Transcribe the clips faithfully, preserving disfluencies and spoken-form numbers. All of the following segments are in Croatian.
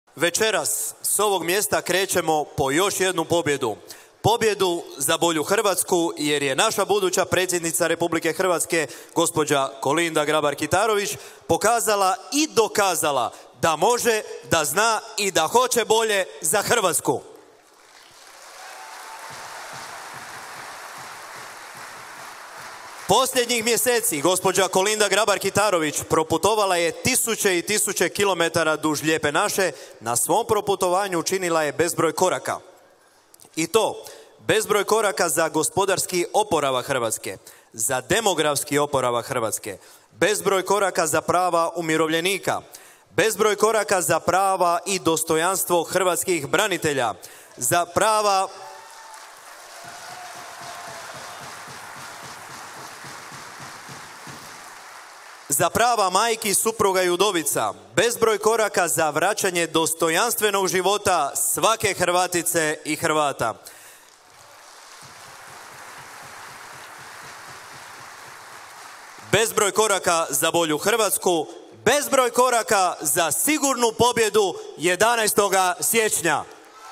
Večeras s ovog mjesta krećemo po još jednu pobjedu. Pobjedu za bolju Hrvatsku, jer je naša buduća predsjednica Republike Hrvatske, gospođa Kolinda Grabar-Kitarović, pokazala i dokazala da može, da zna i da hoće bolje za Hrvatsku. Posljednjih mjeseci gospođa Kolinda Grabar-Kitarović proputovala je tisuće i tisuće kilometara duž Lijepe naše. Na svom proputovanju učinila je bezbroj koraka. I to bezbroj koraka za gospodarski oporavak Hrvatske, za demografski oporavak Hrvatske, bezbroj koraka za prava umirovljenika, bezbroj koraka za prava i dostojanstvo hrvatskih branitelja, za prava za prava majki, supruga i udovica, bezbroj koraka za vraćanje dostojanstvenog života svake Hrvatice i Hrvata. Bezbroj koraka za bolju Hrvatsku, bezbroj koraka za sigurnu pobjedu jedanaestog siječnja.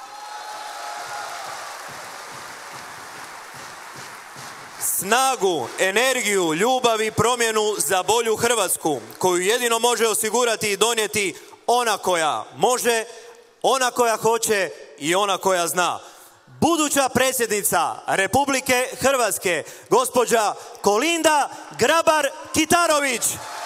Snagu, energiju, ljubav i promjenu za bolju Hrvatsku, koju jedino može osigurati i donijeti ona koja može, ona koja hoće i ona koja zna. Buduća predsjednica Republike Hrvatske, gospođa Kolinda Grabar-Kitarović.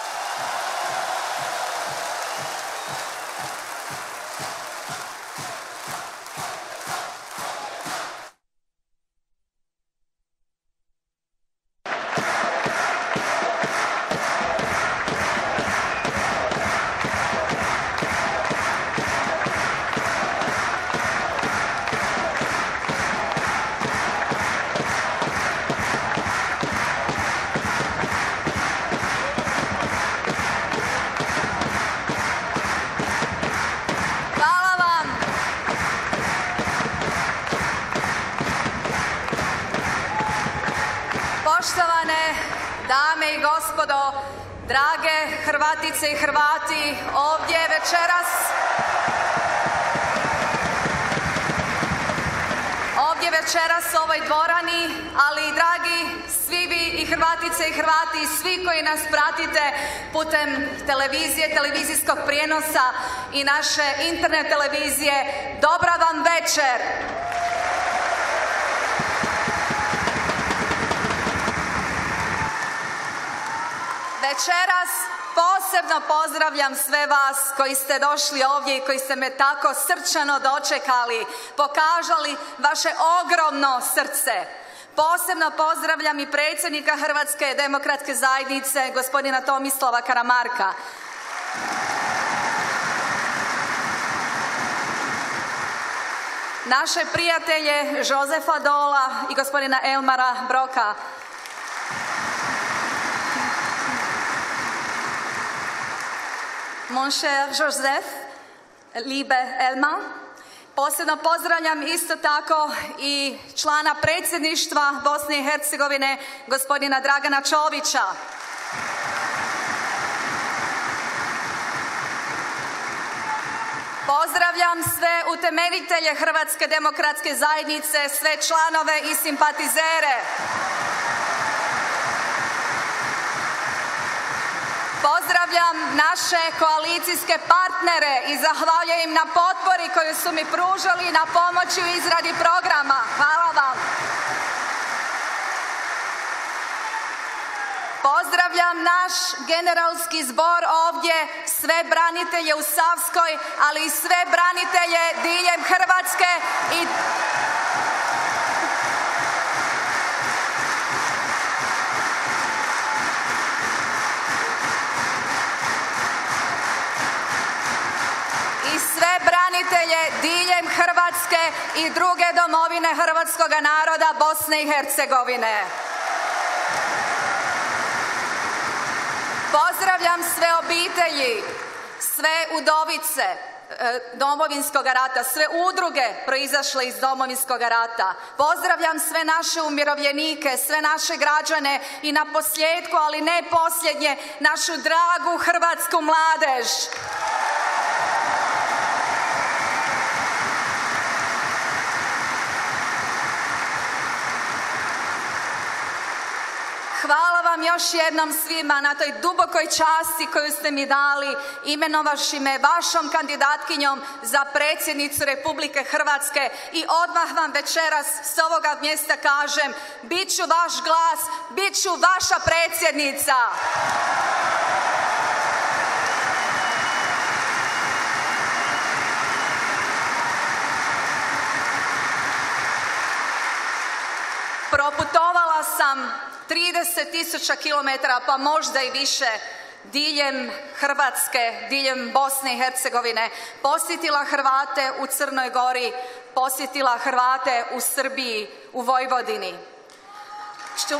Poštovane dame i gospodo, drage Hrvatice i Hrvati, ovdje večeras ovdje večeras u ovoj dvorani, ali i dragi svi vi i Hrvatice i Hrvati i svi koji nas pratite putem televizije, televizijskog prijenosa i naše internet televizije, dobra vam večer! Večeras posebno pozdravljam sve vas koji ste došli ovdje i koji ste me tako srčano dočekali, pokazali vaše ogromno srce. Posebno pozdravljam i predsjednika Hrvatske demokratske zajednice, gospodina Tomislava Karamarka. Naše prijatelje Josefa Dola i gospodina Elmara Broka. Mon cher Joseph, liebe Elma. Posebno pozdravljam isto tako i člana predsjedništva Bosne i Hercegovine, gospodina Dragana Čovića. Pozdravljam sve utemeljitelje Hrvatske demokratske zajednice, sve članove i simpatizere. Pozdravljam naše koalicijske partnere i zahvaljujem im na potpori koju su mi pružali na pomoći u izradi programa. Hvala vam. Pozdravljam naš generalski zbor ovdje, sve branitelje u Savskoj, ali i sve branitelje diljem Hrvatske i sve branitelje diljem Hrvatske i druge domovine hrvatskog naroda Bosne i Hercegovine. Pozdravljam sve obitelji, sve udovice Domovinskog rata, sve udruge proizašle iz Domovinskog rata. Pozdravljam sve naše umirovljenike, sve naše građane i na posljedku, ali ne posljednje, našu dragu hrvatsku mladež. vam još jednom svima na toj dubokoj časti koju ste mi dali, imenovaši me vašom kandidatkinjom za predsjednicu Republike Hrvatske, i odmah vam večeras s ovoga mjesta kažem, bit ću vaš glas, bit ću vaša predsjednica. Proputovala sam trideset tisuća kilometara, pa možda i više, diljem Hrvatske, diljem Bosne i Hercegovine, posjetila Hrvate u Crnoj Gori, posjetila Hrvate u Srbiji, u Vojvodini. Ču...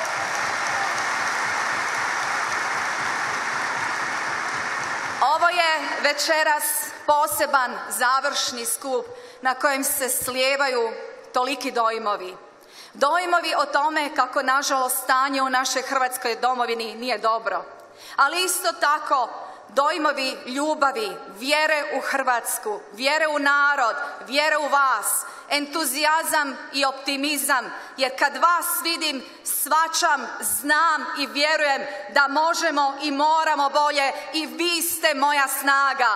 Ovo je večeras poseban završni skup na kojem se slijevaju toliki dojmovi. Dojmovi o tome kako, nažalost, stanje u našoj Hrvatskoj domovini nije dobro. Ali isto tako dojmovi ljubavi, vjere u Hrvatsku, vjere u narod, vjere u vas, entuzijazam i optimizam, jer kad vas vidim, shvaćam, znam i vjerujem da možemo i moramo bolje, i vi ste moja snaga.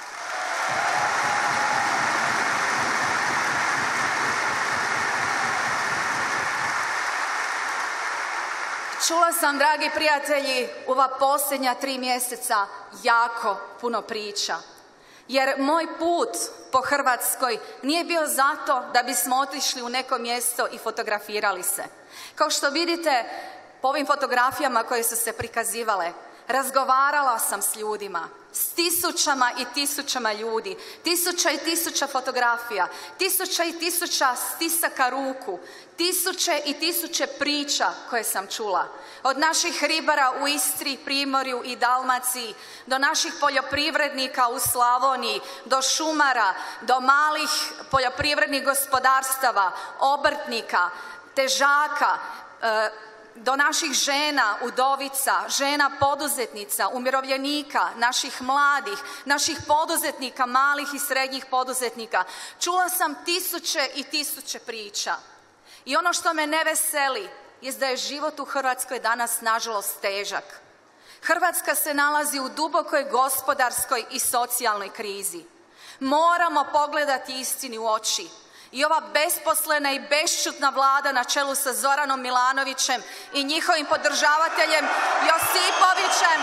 Čula sam, dragi prijatelji, u ova posljednja tri mjeseca jako puno priča. Jer moj put po Hrvatskoj nije bio zato da bismo otišli u neko mjesto i fotografirali se. Kao što vidite po ovim fotografijama koje su se prikazivale, razgovarala sam s ljudima, s tisućama i tisućama ljudi, tisuća i tisuća fotografija, tisuća i tisuća stisaka ruku, tisuće i tisuće priča koje sam čula. Od naših ribara u Istri, Primorju i Dalmaciji, do naših poljoprivrednika u Slavoniji, do šumara, do malih poljoprivrednih gospodarstava, obrtnika, težaka, e, do naših žena, udovica, žena poduzetnica, umirovljenika, naših mladih, naših poduzetnika, malih i srednjih poduzetnika. Čula sam tisuće i tisuće priča. I ono što me ne veseli jest da je život u Hrvatskoj danas, nažalost, težak. Hrvatska se nalazi u dubokoj gospodarskoj i socijalnoj krizi. Moramo pogledati istini u oči. I ova besposlena i bešćutna vlada na čelu sa Zoranom Milanovićem i njihovim podržavateljem Josipovićem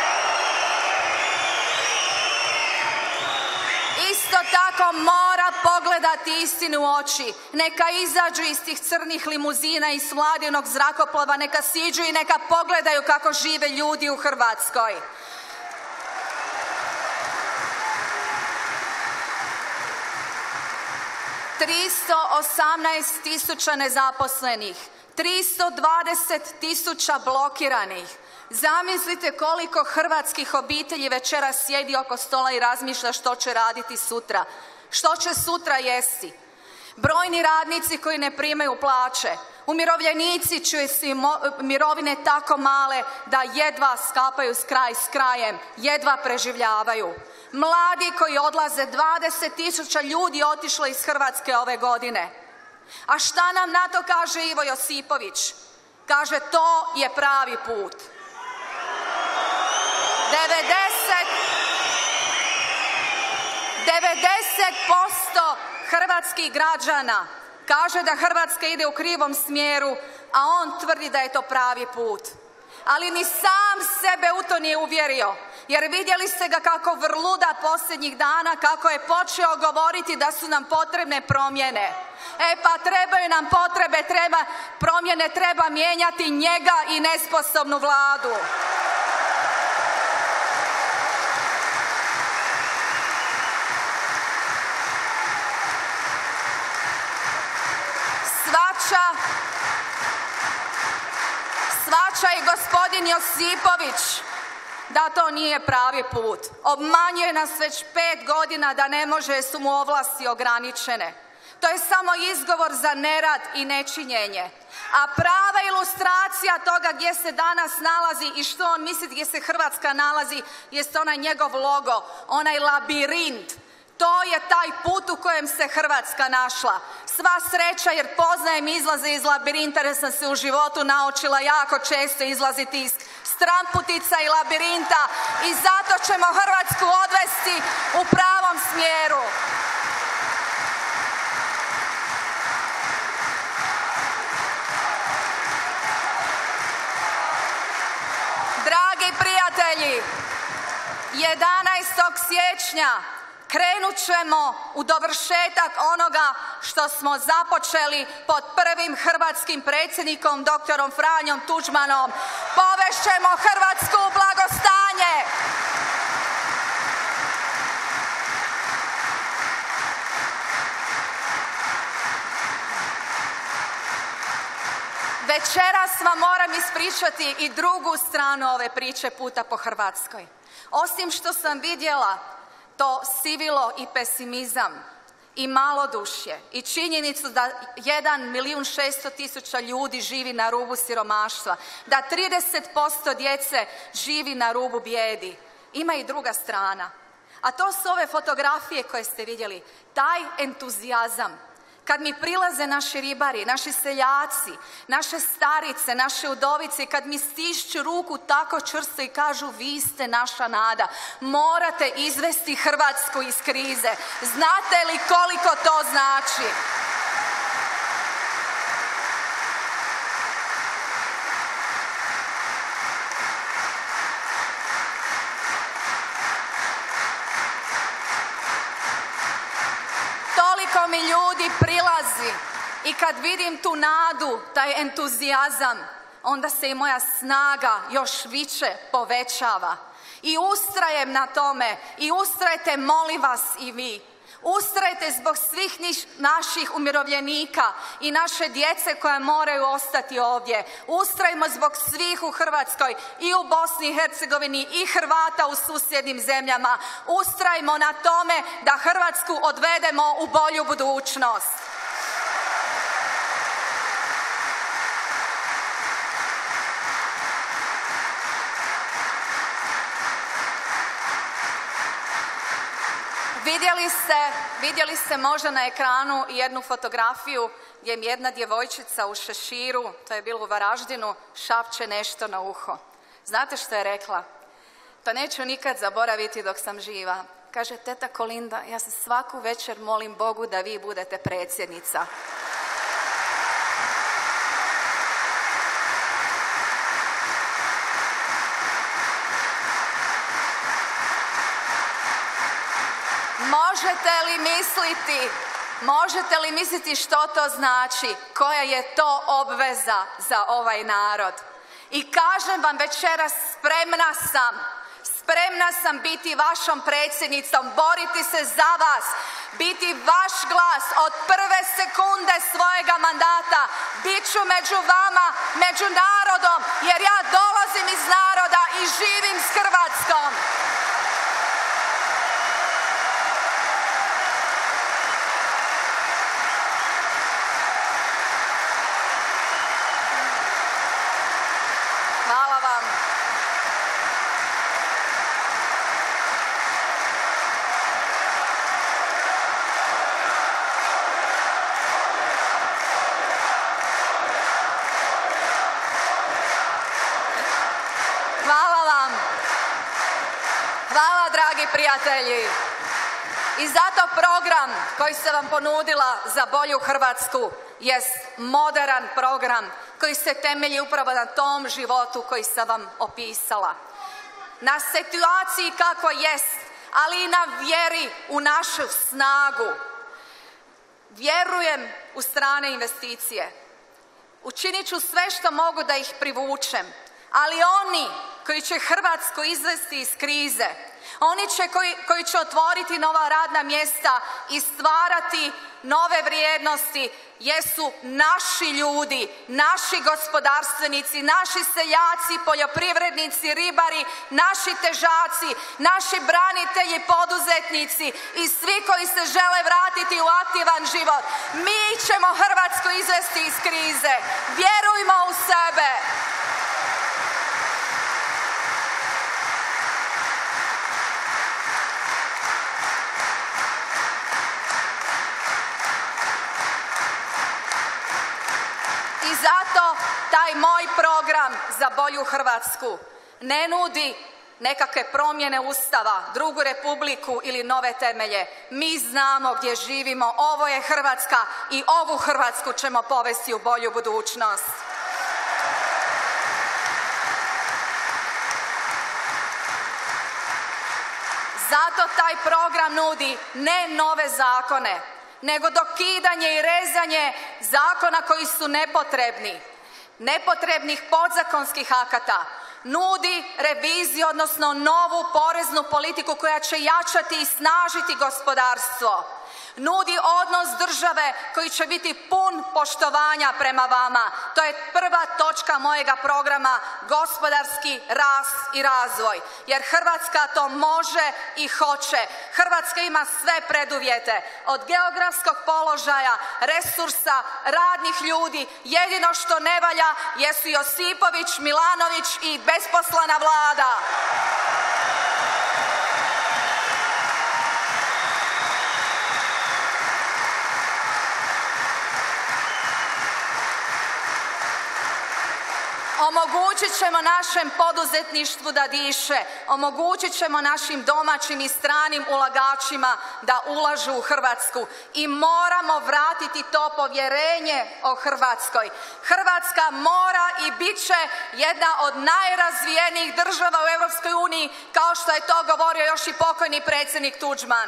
isto tako mora pogledati istinu u oči. Neka izađu iz tih crnih limuzina i s vladinog zrakoplova, neka siđu i neka pogledaju kako žive ljudi u Hrvatskoj. tristo osamnaest tisuća nezaposlenih, tristo dvadeset tisuća blokiranih. Zamislite koliko hrvatskih obitelji večeras sjedi oko stola i razmišlja što će raditi sutra, što će sutra jesti. Brojni radnici koji ne primaju plaće, umirovljenici čije su mirovine tako male da jedva skapaju s kraj s krajem, jedva preživljavaju. Mladi koji odlaze, dvadeset tisuća ljudi otišlo iz Hrvatske ove godine. A šta nam na to kaže Ivo Josipović? Kaže, to je pravi put. devedeset posto hrvatskih građana kaže da Hrvatska ide u krivom smjeru, a on tvrdi da je to pravi put. Ali ni sam sebe u to nije uvjerio, jer vidjeli ste ga kako vrluda posljednjih dana, kako je počeo govoriti da su nam potrebne promjene. E pa trebaju nam potrebe, treba promjene, treba mijenjati njega i nesposobnu vladu. Svača, svača i gospodin Josipović da to nije pravi put. Obmanjuje nas već pet godina da ne može, jer su mu ovlasti ograničene. To je samo izgovor za nerad i nečinjenje. A prava ilustracija toga gdje se danas nalazi i što on misli gdje se Hrvatska nalazi, jest onaj njegov logo, onaj labirint. To je taj put u kojem se Hrvatska našla. Sva sreća jer poznajem izlaze iz labirinta jer sam se u životu naučila jako često izlaziti iz stramputica i labirinta i zato ćemo Hrvatsku odvesti u pravom smjeru. Dragi prijatelji, jedanaestog siječnja krenut ćemo u dovršetak onoga što smo započeli pod prvim hrvatskim predsjednikom doktorom Franjom Tuđmanom. Povešćemo Hrvatsku u blagostanje. Večeras vam moram ispričati i drugu stranu ove priče puta po Hrvatskoj. Osim što sam vidjela to sivilo i pesimizam i malodušje i činjenicu da jedan milijun šesto tisuća ljudi živi na rubu siromaštva, da trideset posto djece živi na rubu bijedi. Ima i druga strana. A to su ove fotografije koje ste vidjeli. Taj entuzijazam. Kad mi prilaze naši ribari, naši seljaci, naše starice, naše udovice, kad mi stišću ruku tako čvrsto i kažu vi ste naša nada, morate izvesti Hrvatsku iz krize. Znate li koliko to znači? Toliko mi ljudi prilazi i kad vidim tu nadu, taj entuzijazam, onda se i moja snaga još više povećava. I ustrajem na tome i ustrajte, molim vas i vi. Ustrajte zbog svih naših umirovljenika i naše djece koja moraju ostati ovdje. Ustrajmo zbog svih u Hrvatskoj i u Bosni i Hercegovini i Hrvata u susjednim zemljama. Ustrajmo na tome da Hrvatsku odvedemo u bolju budućnost. Vidjeli ste, vidjeli ste možda na ekranu jednu fotografiju gdje mi jedna djevojčica u šeširu, to je bilo u Varaždinu, šapće nešto na uho. Znate što je rekla? To neću nikad zaboraviti dok sam živa. Kaže, teta Kolinda, ja se svaku večer molim Bogu da vi budete predsjednica. Možete li misliti, možete li misliti što to znači, koja je to obveza za ovaj narod? I kažem vam večeras, spremna sam, spremna sam biti vašom predsjednicom, boriti se za vas, biti vaš glas od prve sekunde svojega mandata, bit ću među vama, među narodom, jer ja dolazim iz naroda i živim s Hrvatskom. Hvala vam. Hvala vam. Hvala, dragi prijatelji. I zato program koji sam vam ponudila za bolju Hrvatsku jest moderan program koji se temelji upravo na tom životu koji sam vam opisala. Na situaciji kako jest, ali i na vjeri u našu snagu. Vjerujem u strane investicije. Učinit ću sve što mogu da ih privučem, ali oni koji će Hrvatsku izvesti iz krize, oni će koji, koji će otvoriti nova radna mjesta i stvarati nove vrijednosti, jesu naši ljudi, naši gospodarstvenici, naši seljaci, poljoprivrednici, ribari, naši težaci, naši branitelji, poduzetnici i svi koji se žele vratiti u aktivan život. Mi ćemo Hrvatsku izvesti iz krize. Vjerujmo u sebe. zato taj moj program za bolju Hrvatsku ne nudi nekakve promjene Ustava, drugu republiku ili nove temelje. Mi znamo gdje živimo, ovo je Hrvatska i ovu Hrvatsku ćemo povesti u bolju budućnost. Zato taj program nudi ne nove zakone, nego dokidanje i rezanje zakona koji su nepotrebni, nepotrebnih podzakonskih akata. Nudi reviziju, odnosno novu poreznu politiku koja će jačati i snažiti gospodarstvo. Nudi odnos države koji će biti pun poštovanja prema vama. To je prva točka mojega programa, gospodarski rast i razvoj. Jer Hrvatska to može i hoće. Hrvatska ima sve preduvjete. Od geografskog položaja, resursa, radnih ljudi. Jedino što ne valja jesu Josipović, Milanović i besposlana vlada. Omogućit ćemo našem poduzetništvu da diše, omogućit ćemo našim domaćim i stranim ulagačima da ulažu u Hrvatsku i moramo vratiti to povjerenje o Hrvatskoj. Hrvatska mora i bit će jedna od najrazvijenijih država u Europskoj uniji, kao što je to govorio još i pokojni predsjednik Tuđman.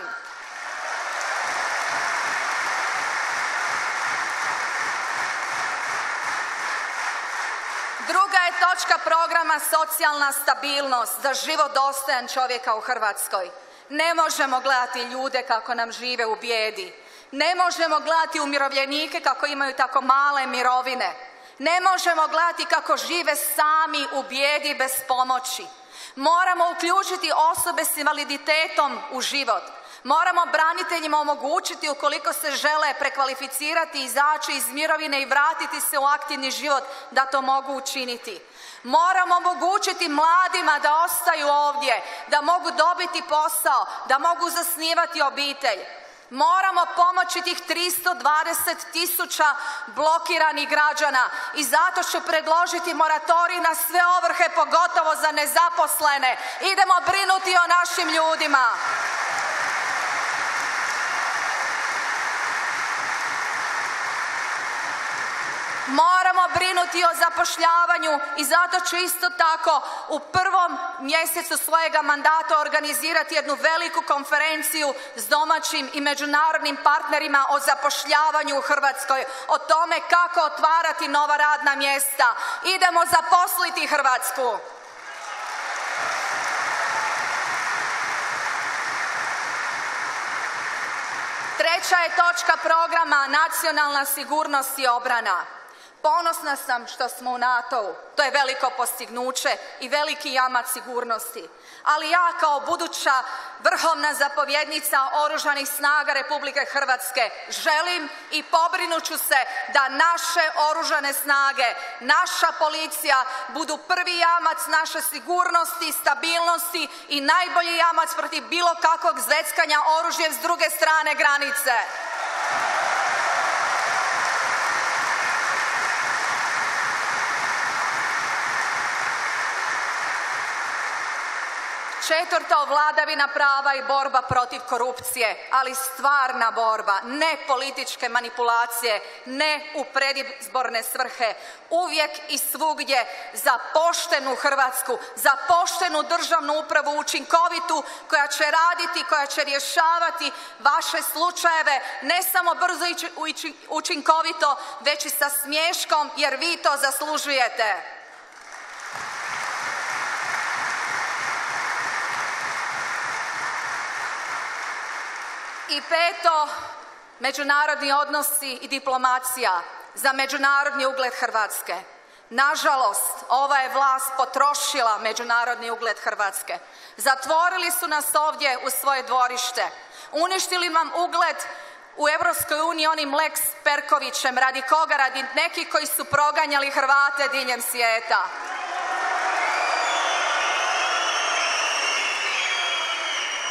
Druga je točka programa socijalna stabilnost, za život dostojan čovjeka u Hrvatskoj. Ne možemo gledati ljude kako nam žive u bijedi. Ne možemo gledati umirovljenike kako imaju tako male mirovine. Ne možemo gledati kako žive sami u bijedi bez pomoći. Moramo uključiti osobe s invaliditetom u život. Moramo braniteljima omogućiti, ukoliko se žele prekvalificirati, izaći iz mirovine i vratiti se u aktivni život, da to mogu učiniti. Moramo omogućiti mladima da ostaju ovdje, da mogu dobiti posao, da mogu zasnivati obitelj. Moramo pomoći tih tristo dvadeset tisuća blokiranih građana i zato ću predložiti moratorij na sve ovrhe, pogotovo za nezaposlene. Idemo brinuti o našim ljudima. Moramo brinuti o zapošljavanju i zato ću isto tako u prvom mjesecu svojega mandata organizirati jednu veliku konferenciju s domaćim i međunarodnim partnerima o zapošljavanju u Hrvatskoj, o tome kako otvarati nova radna mjesta. Idemo zaposliti Hrvatsku. Treća je točka programa nacionalna sigurnost i obrana. Ponosna sam što smo u NATO-u, to je veliko postignuće i veliki jamac sigurnosti. Ali ja kao buduća vrhovna zapovjednica Oružanih snaga Republike Hrvatske želim i pobrinut ću se da naše oružane snage, naša policija budu prvi jamac naše sigurnosti, stabilnosti i najbolji jamac protiv bilo kakvog zveckanja oružjem s druge strane granice. Četvrto, vladavina prava i borba protiv korupcije, ali stvarna borba, ne političke manipulacije, ne u predizborne svrhe. Uvijek i svugdje za poštenu Hrvatsku, za poštenu državnu upravu, učinkovitu, koja će raditi, koja će rješavati vaše slučajeve, ne samo brzo i učinkovito, već i sa smiješkom, jer vi to zaslužujete. I peto, međunarodni odnosi i diplomacija za međunarodni ugled Hrvatske. Nažalost, ova je vlast potrošila međunarodni ugled Hrvatske. Zatvorili su nas ovdje u svoje dvorište. Uništili nam ugled u Europskoj uniji onim Lex Perkovićem, radi koga? Radi nekih koji su proganjali Hrvate diljem svijeta.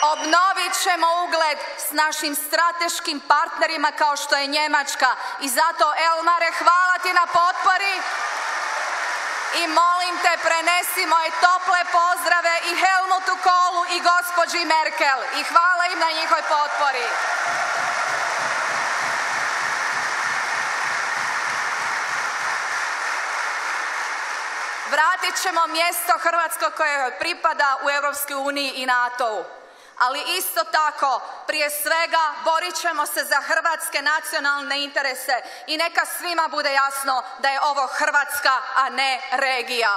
Obnovit ćemo ugled s našim strateškim partnerima kao što je Njemačka. I zato, Elmare, hvala ti na potpori i molim te, prenesi moje tople pozdrave i Helmutu Kohlu i gospođi Merkel. I hvala im na njihovoj potpori. Vratit ćemo mjesto Hrvatskoj koje joj pripada u Europskoj uniji i NATO-u. Ali isto tako, prije svega, borit ćemo se za hrvatske nacionalne interese i neka svima bude jasno da je ovo Hrvatska, a ne regija.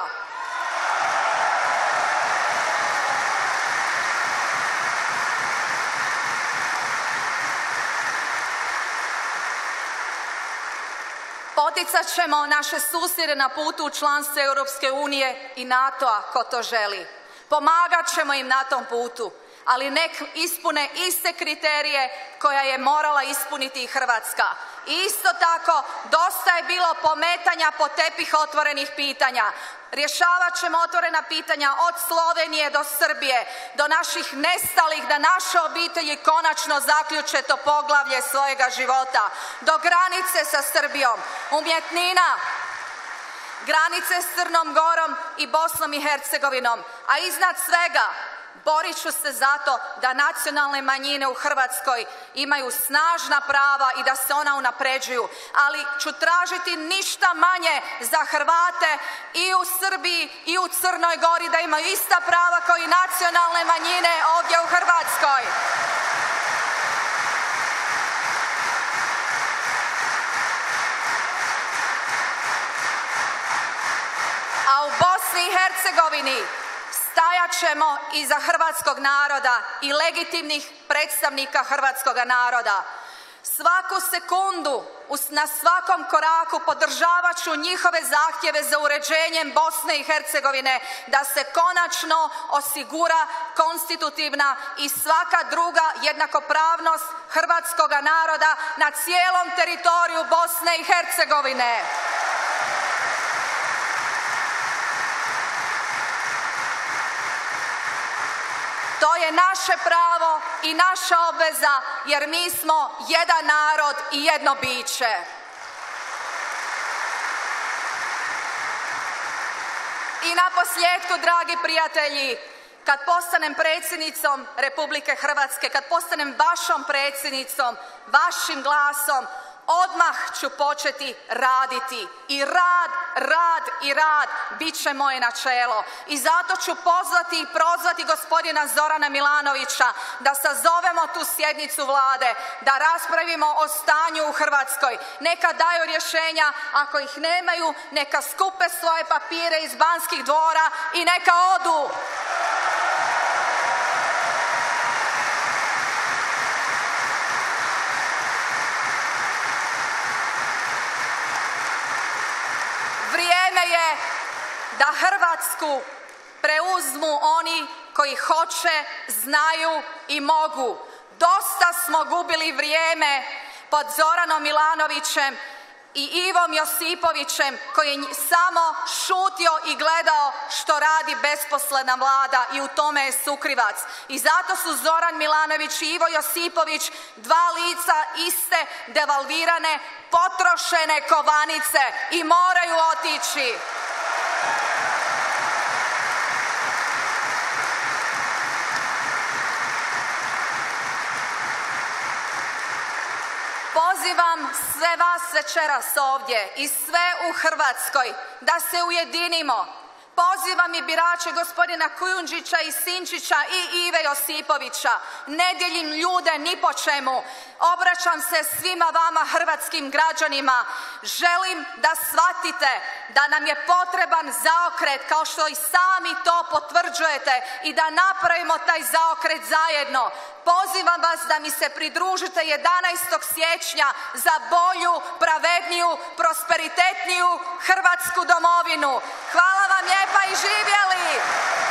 Poticat ćemo naše susjede na putu u članstvo Europske unije i NATO-a ko to želi. Pomagat ćemo im na tom putu, ali nek ispune iste kriterije koja je morala ispuniti i Hrvatska. I isto tako, dosta je bilo pometanja po tepih otvorenih pitanja. Rješavat ćemo otvorena pitanja od Slovenije do Srbije, do naših nestalih, da naše obitelji konačno zaključe to poglavlje svojega života, do granice sa Srbijom, umjetnina, granice s Crnom Gorom i Bosnom i Hercegovinom, a iznad svega borit ću se zato da nacionalne manjine u Hrvatskoj imaju snažna prava i da se ona unapređuju, ali ću tražiti ništa manje za Hrvate i u Srbiji i u Crnoj Gori, da imaju ista prava kao i nacionalne manjine ovdje u Hrvatskoj. A u Bosni i Hercegovini stajat ćemo iza hrvatskog naroda i legitimnih predstavnika hrvatskog naroda. Svaku sekundu, na svakom koraku podržavat ću njihove zahtjeve za uređenjem Bosne i Hercegovine, da se konačno osigura konstitutivna i svaka druga jednakopravnost hrvatskog naroda na cijelom teritoriju Bosne i Hercegovine. To je naše pravo i naša obveza, jer mi smo jedan narod i jedno biće. I na posljedku, dragi prijatelji, kad postanem predsjednicom Republike Hrvatske, kad postanem vašom predsjednicom, vašim glasom, odmah ću početi raditi. I rad, rad i rad bit će moje načelo. I zato ću pozvati i prozvati gospodina Zorana Milanovića da sazovemo tu sjednicu vlade, da raspravimo o stanju u Hrvatskoj. Neka daju rješenja, ako ih nemaju, neka skupe svoje papire iz Banskih dvora i neka odu. Vrijeme je da Hrvatsku preuzmu oni koji hoće, znaju i mogu. Dosta smo gubili vrijeme pod Zoranom Milanovićem i Ivom Josipovićem, koji je samo šutio i gledao što radi besposledna vlada, i u tome je sukrivac. I zato su Zoran Milanović i Ivo Josipović dva lica iste devalvirane, potrošene kovanice i moraju otići. Pozivam sve vas večeras ovdje i sve u Hrvatskoj da se ujedinimo. Pozivam i birače gospodina Kujundžića i Sinčića i Ive Josipovića. Ne dijelim ljude ni po čemu. Obraćam se svima vama, hrvatskim građanima. Želim da shvatite da nam je potreban zaokret, kao što i sami to potvrđujete, i da napravimo taj zaokret zajedno. Pozivam vas da mi se pridružite jedanaestog siječnja za bolju, pravedniju, prosperitetniju Hrvatsku domovinu. Hvala vam lijepa i živjeli!